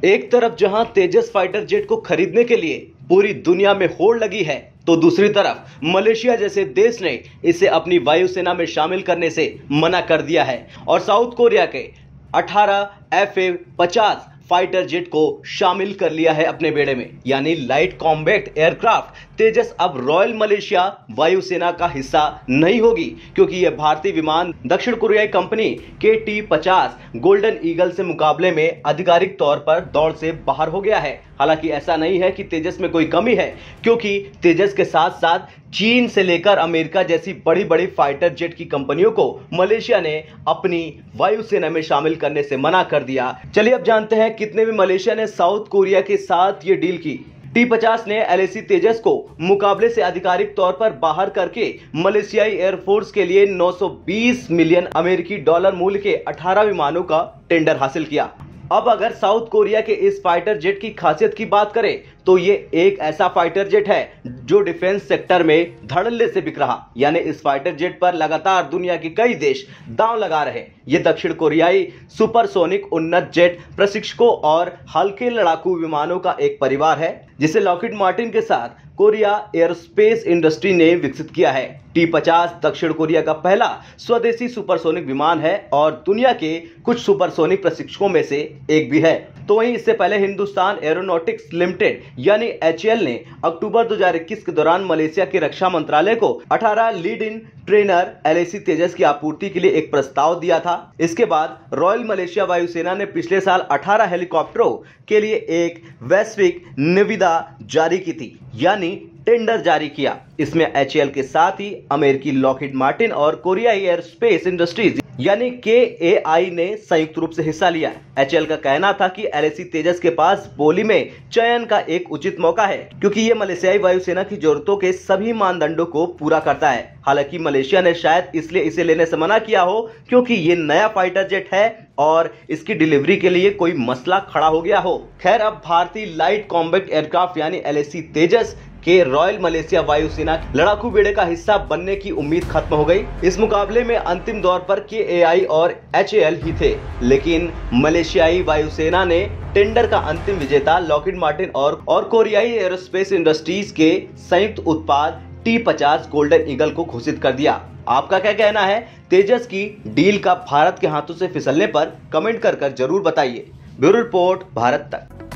एक तरफ जहां तेजस फाइटर जेट को खरीदने के लिए पूरी दुनिया में होड़ लगी है, तो दूसरी तरफ मलेशिया जैसे देश ने इसे अपनी वायुसेना में शामिल करने से मना कर दिया है और साउथ कोरिया के 18 FA-50 फाइटर जेट को शामिल कर लिया है अपने बेड़े में, यानी लाइट कॉम्बैट एयरक्राफ्ट तेजस अब रॉयल मलेशिया वायुसेना का हिस्सा नहीं होगी, क्योंकि यह भारतीय विमान दक्षिण कोरियाई कंपनी KT-50 गोल्डन ईगल से मुकाबले में आधिकारिक तौर पर दौड़ से बाहर हो गया है। हालांकि ऐसा नहीं है कि तेजस में कोई कमी है, क्योंकि तेजस के साथ साथ चीन से लेकर अमेरिका जैसी बड़ी बड़ी फाइटर जेट की कंपनियों को मलेशिया ने अपनी वायुसेना में शामिल करने से मना कर दिया। चलिए अब जानते हैं कितने में मलेशिया ने साउथ कोरिया के साथ ये डील की। T-50 ने LAC तेजस को मुकाबले से आधिकारिक तौर पर बाहर करके मलेशियाई एयरफोर्स के लिए 920 मिलियन अमेरिकी डॉलर मूल्य के 18 विमानों का टेंडर हासिल किया। अब अगर साउथ कोरिया के इस फाइटर जेट की खासियत की बात करें तो ये एक ऐसा फाइटर जेट है जो डिफेंस सेक्टर में धड़ल्ले से बिक रहा, यानी इस फाइटर जेट पर लगातार दुनिया के कई देश दांव लगा रहे। ये दक्षिण कोरियाई सुपरसोनिक उन्नत जेट प्रशिक्षकों और हल्के लड़ाकू विमानों का एक परिवार है, जिसे लॉकहीड मार्टिन के साथ कोरिया एयरोस्पेस इंडस्ट्री ने विकसित किया है। T-50 दक्षिण कोरिया का पहला स्वदेशी सुपरसोनिक विमान है और दुनिया के कुछ सुपरसोनिक प्रशिक्षकों में से एक भी है। तो वहीं इससे पहले हिंदुस्तान एरोनॉटिक्स लिमिटेड यानी HAL ने अक्टूबर 2021 के दौरान मलेशिया के रक्षा मंत्रालय को 18 lead in trainer LAC Tejas की आपूर्ति के लिए एक प्रस्ताव दिया था। इसके बाद रॉयल मलेशिया वायुसेना ने पिछले साल 18 हेलीकॉप्टरों के लिए एक वैश्विक निविदा जारी की थी, यानी टेंडर जारी किया। इसमें HAL के साथ ही अमेरिकी लॉकहीड मार्टिन और कोरियाई एयरोस्पेस इंडस्ट्रीज यानी KAI ने संयुक्त रूप से हिस्सा लिया। HAL का कहना था कि LAC तेजस के पास बोली में चयन का एक उचित मौका है, क्योंकि ये मलेशियाई वायुसेना की जरूरतों के सभी मानदंडों को पूरा करता है। हालांकि मलेशिया ने शायद इसलिए इसे लेने से मना किया हो क्योंकि ये नया फाइटर जेट है और इसकी डिलीवरी के लिए कोई मसला खड़ा हो गया हो। खैर, अब भारतीय लाइट कॉम्बैट एयरक्राफ्ट यानी LAC तेजस के रॉयल मलेशिया वायुसेना लड़ाकू बेड़े का हिस्सा बनने की उम्मीद खत्म हो गई। इस मुकाबले में अंतिम दौर पर KAI और HAL ही थे, लेकिन मलेशियाई वायुसेना ने टेंडर का अंतिम विजेता लॉकहीड मार्टिन और कोरियाई एरोस्पेस इंडस्ट्रीज के संयुक्त उत्पाद T-50 गोल्डन ईगल को घोषित कर दिया। आपका क्या कहना है? तेजस की डील का भारत के हाथों से फिसलने पर कमेंट कर जरूर बताइए। ब्यूरो रिपोर्ट, भारत तक।